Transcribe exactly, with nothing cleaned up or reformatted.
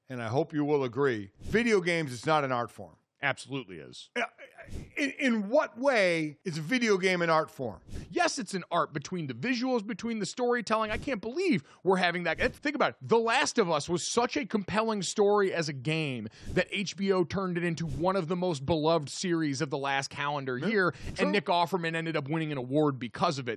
and I hope you will agree, video games is not an art form. Absolutely is. In, in what way is a video game an art form? Yes, it's an art between the visuals, between the storytelling. I can't believe we're having that. Think about it. The Last of Us was such a compelling story as a game that H B O turned it into one of the most beloved series of the last calendar year, True. and Nick Offerman ended up winning an award because of it.